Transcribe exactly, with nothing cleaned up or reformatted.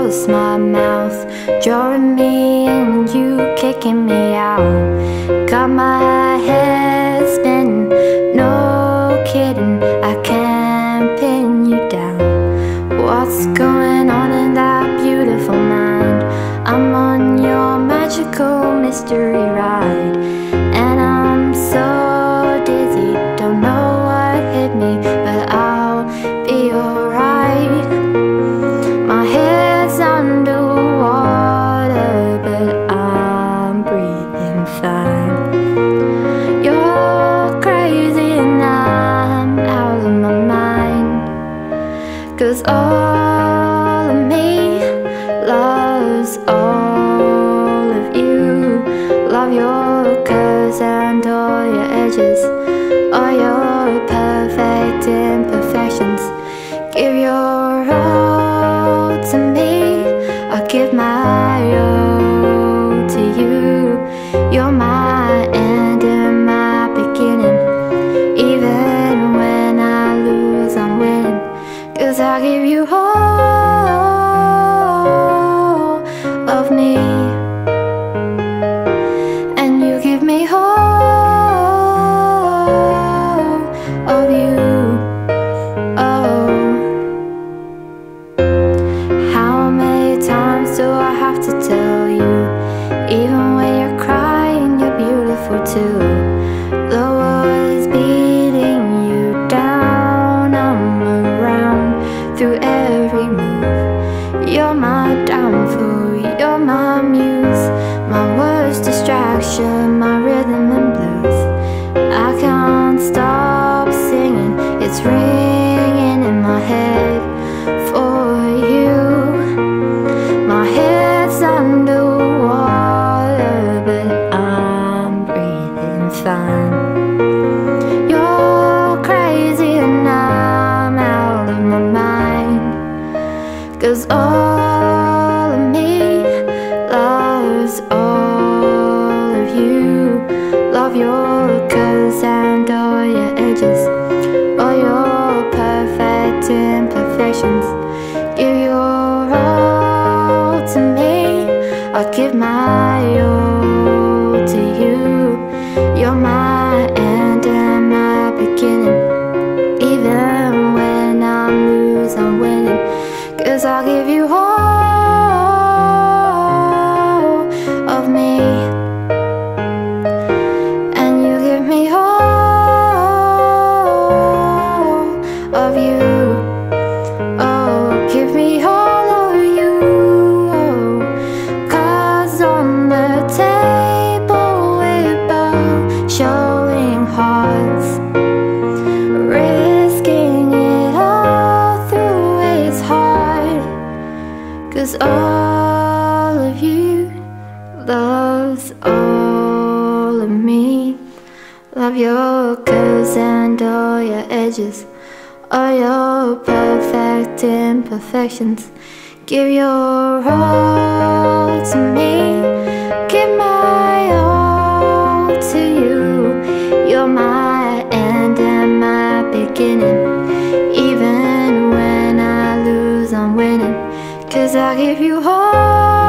close my mouth, drawing me in, you kicking me out. Got my head spinning, no kidding, I can't pin you down. What's going on in that beautiful mind? I'm on your magical mystery ride, and I'm so dizzy, don't know what hit me, but I'll be alright. My head's underwater, but I'm breathing fine. You're crazy and I'm out of my mind, 'cause all of me loves all of you. Love your curves and all your edges, all your perfect imperfections. Give your all to me, I'll give my all to you. You're my end and my beginning, even when I lose I'm winning, 'cause I give you all of me, and you give me all of you. Oh, how many times do I have to tell you, even when you're crying you're beautiful too. The world is beating you down, I'm around through every move. You're my downfall, you're my muse, my worst distraction, my rhythm and blues. I can't stop singing, it's ringing in my head for you. My head's underwater, but I'm breathing fine. You're crazy and I'm out of my mind, 'cause all of me loves all of you. Love your curves and all your edges, all your perfect imperfections. Give your all to me, I'll give my all to you. You're my end and my beginning, even when I lose I'm winning, 'cause I'll give you all of me, and you give me all of you. Oh, give me all of you. Oh, 'cause on the table we're both showing hearts, risking it all through it's hard, 'cause all of you loves all of me. Love your curves and all your edges, all your perfect imperfections. Give your all to me, give my all to you. You're my end and my beginning, even when I lose I'm winning, 'cause I give you all